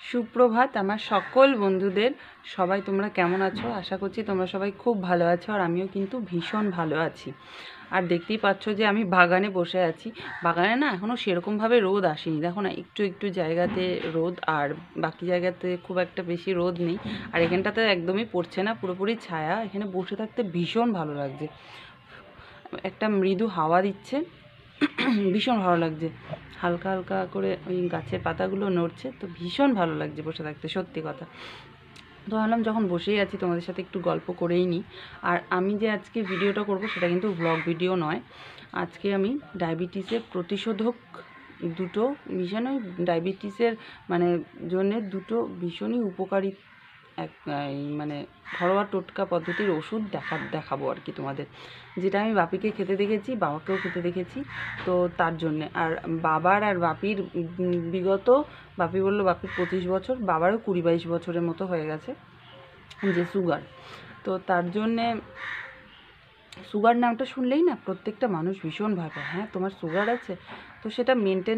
সুপ্রভাত আমার সকল বন্ধুদের। সবাই তোমরা কেমন আছো? আশা করছি তোমরা সবাই খুব ভালো আছো, আর আমিও কিন্তু ভীষণ ভালো আছি। আর দেখতেই পাচ্ছ যে আমি বাগানে বসে আছি। বাগানে না এখনও সেরকমভাবে রোদ আসেনি, দেখো না, একটু একটু জায়গাতে রোদ, আর বাকি জায়গাতে খুব একটা বেশি রোদ নেই। আর এখানটাতে একদমই পড়ছে না, পুরোপুরি ছায়া। এখানে বসে থাকতে ভীষণ ভালো লাগছে, একটা মৃদু হাওয়া দিচ্ছে, ভীষণ ভালো লাগছে। হালকা হালকা করে ওই গাছের পাতাগুলো নড়ছে, তো ভীষণ ভালো লাগছে বসে থাকতে, সত্যি কথা। তো ভাবলাম যখন বসেই আছি তোমাদের সাথে একটু গল্প করেই নিই। আর আমি যে আজকে ভিডিওটা করব সেটা কিন্তু ব্লগ ভিডিও নয়। আজকে আমি ডায়াবেটিসের প্রতিষেধক দুটো ভীষণই ডায়াবেটিসের জন্যে দুটো ভীষণই উপকারী মানে ঘরোয়া টোটকা পদ্ধতির ওষুধ দেখাবো আর কি তোমাদের, যেটা আমি বাপিকে খেতে দেখেছি, বাবাকেও খেতে দেখেছি। তো তার জন্যে আর বাবার আর বাপির বিগত, বাপি বললো বাপির 25 বছর, বাবারও 20-22 বছরের মতো হয়ে গেছে যে সুগার। তো তার জন্যে সুগার নামটা শুনলেই না প্রত্যেকটা মানুষ ভীষণ ভয় পায়। হ্যাঁ, তোমার সুগার আছে, তো সেটা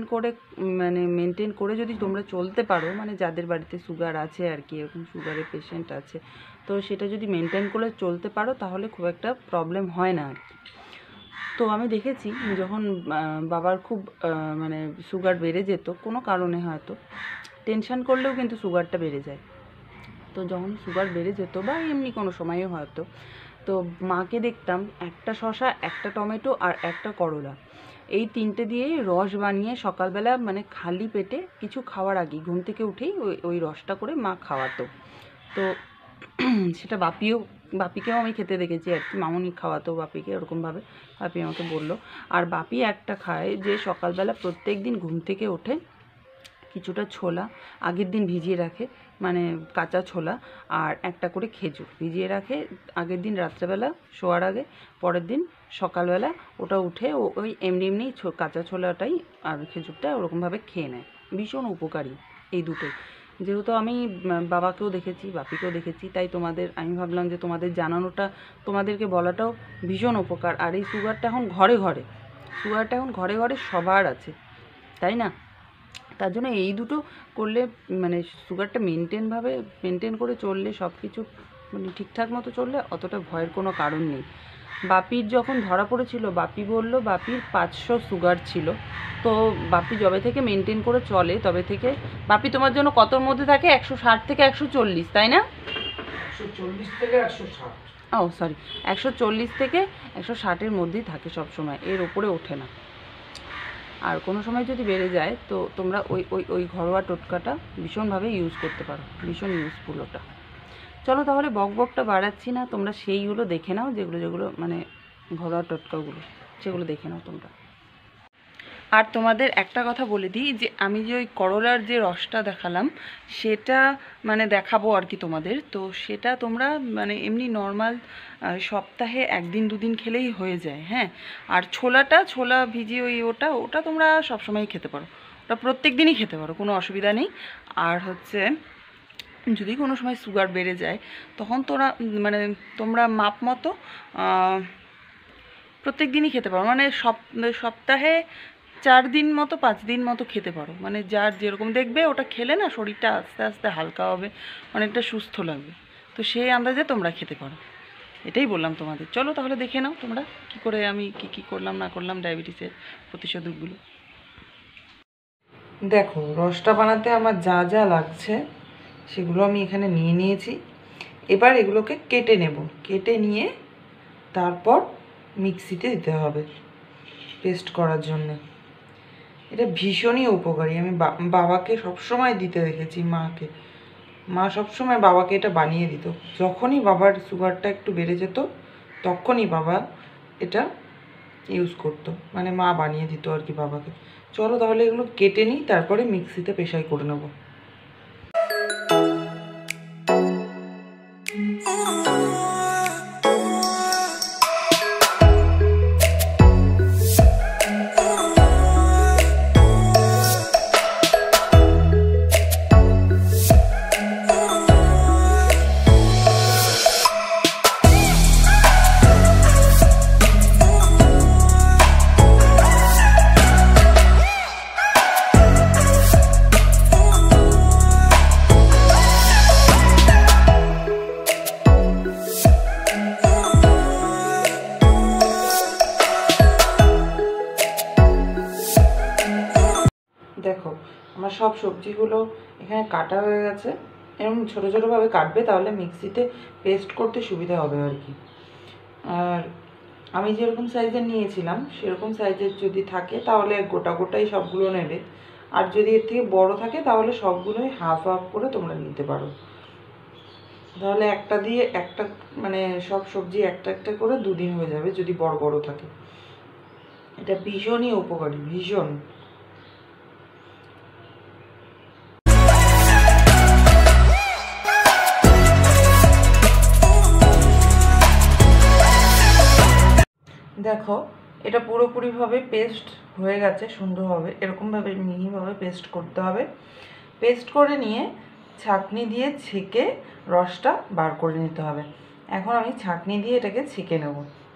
মেনটেন করে যদি তোমরা চলতে পারো, যাদের বাড়িতে সুগার আছে আর কি, এরকম সুগারের পেশেন্ট আছে, তো সেটা যদি মেনটেন করে চলতে পারো তাহলে খুব একটা প্রবলেম হয় না আর কি। তো আমি দেখেছি যখন বাবার খুব সুগার বেড়ে যেত কোনো কারণে, হয়তো টেনশান করলেও কিন্তু সুগারটা বেড়ে যায়। তো যখন সুগার বেড়ে যেত বা এমনি কোনো সময়ে হয়তো, তো মাকে দেখতাম একটা শসা, একটা টমেটো আর একটা করলা, এই তিনটে দিয়েই রস বানিয়ে সকালবেলা খালি পেটে কিছু খাওয়ার আগে ঘুম থেকে উঠেই ওই রসটা করে মা খাওয়াতো। তো সেটা বাপিকেও আমি খেতে দেখেছি আর কি, মামুনি খাওয়াতো বাপিকে ওরকমভাবে, বাপি আমাকে বললো। আর বাপি একটা খায় যে সকালবেলা প্রত্যেক দিন ঘুম থেকে ওঠে কিছুটা ছোলা আগের দিন ভিজিয়ে রাখে, কাঁচা ছোলা, আর একটা করে খেজুর ভিজিয়ে রাখে আগের দিন রাত্রেবেলা শোয়ার আগে, পরের দিন সকালবেলা ওটা উঠে ওই এমনি কাঁচা ছোলাটাই আর খেজুরটা ওরকমভাবে খেয়ে নেয়। ভীষণ উপকারী এই দুটোই। যেহেতু আমি বাবাকেও দেখেছি, বাপিকেও দেখেছি, তাই আমি ভাবলাম যে তোমাদের জানানোটা, তোমাদেরকে বলাটাও ভীষণ উপকার। আর এই সুগারটা এখন ঘরে ঘরে সবার আছে, তাই না? তার জন্য এই দুটো করলে সুগারটা মেনটেন করে চললে, সব কিছু ঠিকঠাক মতো চললে অতটা ভয়ের কোনো কারণ নেই। বাপির যখন ধরা পড়েছিল, বাপি বলল বাপির 500 সুগার ছিল। তো বাপি যবে থেকে মেনটেন করে চলে তবে থেকে, বাপি তোমার জন্য কতর মধ্যে থাকে? 160 থেকে 140, তাই না? 140 থেকে 160। ও সরি, 140 থেকে 160-এর মধ্যেই থাকে সব সময়, এর ওপরে ওঠে না। আর কোনো সময় যদি বেড়ে যায় তো তোমরা ওই ঘরোয়া টোটকাটা ভীষণভাবে ইউজ করতে পারো, ভীষণ ইউজফুল ওটা। চলো তাহলে বকটা বাড়াচ্ছি না, তোমরা সেইগুলো দেখে নাও, যেগুলো ঘরোয়া টোটকাগুলো সেগুলো দেখে নাও তোমরা। আর তোমাদের একটা কথা বলে দিই যে আমি যে ওই করলার যে রসটা দেখালাম সেটা দেখাবো আর কি তোমাদের, তো সেটা তোমরা এমনি নর্মাল সপ্তাহে 1-2 দিন খেলেই হয়ে যায়। হ্যাঁ, আর ছোলা ভিজিয়ে ওটা তোমরা সবসময়ই খেতে পারো, ওটা প্রত্যেক দিনই খেতে পারো, কোনো অসুবিধা নেই। আর হচ্ছে যদি কোনো সময় সুগার বেড়ে যায় তখন তোমরা মাপ মতো প্রত্যেক দিনই খেতে পারো, সপ্তাহে 4 দিন মতো 5 দিন মতো খেতে পারো, যার যেরকম দেখবে ওটা খেলে না শরীরটা আস্তে আস্তে হালকা হবে, অনেকটা সুস্থ লাগবে। তো সেই আন্দাজে তোমরা খেতে পারো, এটাই বললাম তোমাদের। চলো তাহলে দেখে নাও তোমরা কি করে আমি কি করলাম না করলাম ডায়াবেটিসের প্রতিষেধকগুলো। দেখো, রসটা বানাতে আমার যা যা লাগছে সেগুলো আমি এখানে নিয়ে নিয়েছি। এবার এগুলোকে কেটে নেব, কেটে নিয়ে তারপর মিক্সিতে দিতে হবে পেস্ট করার জন্যে। এটা ভীষণই উপকারী, আমি বাবাকে সবসময় দিতে দেখেছি, মা সবসময় বাবাকে এটা বানিয়ে দিত। যখনই বাবার সুগারটা একটু বেড়ে যেত তখনই বাবা এটা ইউজ করতো, মা বানিয়ে দিত আর কি বাবাকে। চলো তাহলে এগুলো কেটে নিই, তারপরে মিক্সিতে পেশাই করে নেবো। সব সবজিগুলো এখানে কাটা হয়ে গেছে। এরকম ছোটো ছোটোভাবে কাটবে, তাহলে মিক্সিতে পেস্ট করতে সুবিধা হবে আর কি। আর আমি যেরকম সাইজের নিয়েছিলাম সেরকম সাইজের যদি থাকে তাহলে গোটা গোটাই সবগুলো নেবে, আর যদি এর থেকে বড় থাকে তাহলে সবগুলোই হাফ হাফ করে তোমরা নিতে পারো। তাহলে একটা দিয়ে একটা, মানে সব সবজি একটা একটা করে দুদিন হয়ে যাবে যদি বড় বড় থাকে। এটা ভীষণই উপকারী, ভীষণ। দেখো এটা পুরোপুরিভাবে পেস্ট হয়ে গেছে সুন্দরভাবে। এরকমভাবে মিহিভাবে পেস্ট করতে হবে। পেস্ট করে নিয়ে ছাঁকনি দিয়ে ছেঁকে রসটা বার করে নিতে হবে। এখন আমি ছাঁকনি দিয়ে এটাকে ছেঁকে নেব।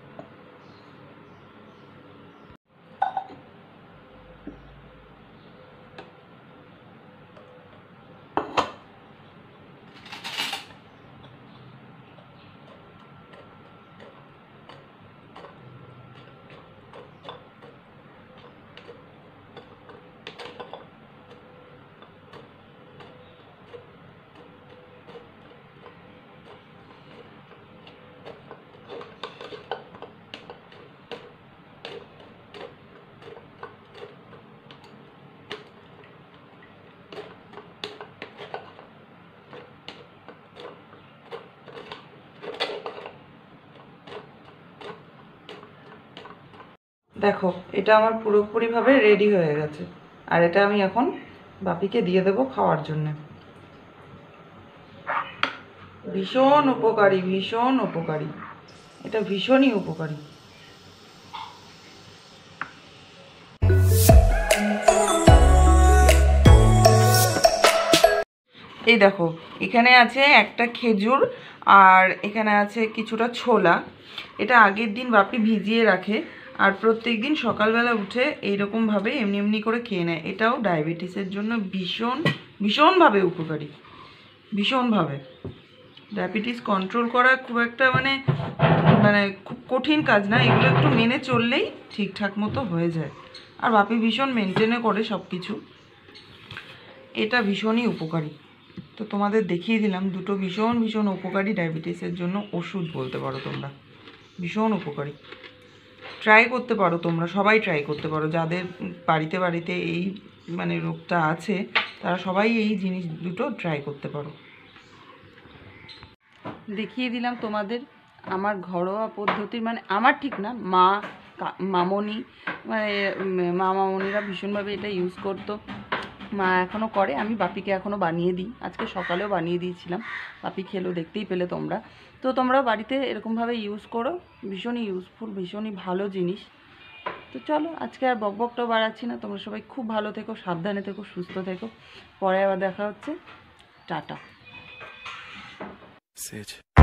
দেখো এটা আমার পুরোপুরিভাবে রেডি হয়ে গেছে, আর এটা আমি এখন বাপিকে দিয়ে দেবো খাওয়ার জন্য। ভীষণ উপকারী, ভীষণ উপকারী, এটা ভীষণই উপকারী। এই দেখো এখানে আছে একটা খেজুর, আর এখানে আছে কিছুটা ছোলা। এটা আগের দিন বাপি ভিজিয়ে রাখে, আর প্রত্যেক দিন সকালবেলা উঠে এইরকমভাবে এমনি এমনি করে খেয়ে নেয়। এটাও ডায়াবেটিসের জন্য ভীষণ ভীষণভাবে উপকারী, ভীষণভাবে। ডায়াবেটিস কন্ট্রোল করা খুব একটা মানে মানে খুব কঠিন কাজ না, এগুলো একটু মেনে চললেই ঠিকঠাক মতো হয়ে যায়। আর বাপি ভীষণ মেনটেনও করে সব কিছু। এটা ভীষণই উপকারী। তো তোমাদের দেখিয়ে দিলাম দুটো ভীষণ ভীষণ উপকারী ডায়াবেটিসের জন্য ওষুধ বলতে পারো তোমরা, ভীষণ উপকারী। ট্রাই করতে পারো তোমরা, সবাই ট্রাই করতে পারো। যাদের বাড়িতে বাড়িতে এই মানে রোগটা আছে তারা সবাই এই জিনিস দুটো ট্রাই করতে পারো। দেখিয়ে দিলাম তোমাদের আমার ঘরোয়া পদ্ধতির, মানে আমার ঠিক না, মামনি মানে মামনিরা ভীষণভাবে এটা ইউজ করতো। মা এখনও করে, আমি বাপিকে এখনও বানিয়ে দিই। আজকে সকালেও বানিয়ে দিয়েছিলাম, বাপি খেলো, দেখতেই পেলে তোমরা। তো তোমরাও বাড়িতে এরকমভাবে ইউজ করো, ভীষণই ইউজফুল, ভীষণই ভালো জিনিস। তো চলো আজকে আর বকবকটাও বাড়াচ্ছি না। তোমরা সবাই খুব ভালো থেকো, সাবধানে থেকো, সুস্থ থেকো। পরে আবার দেখা হচ্ছে। টাটা।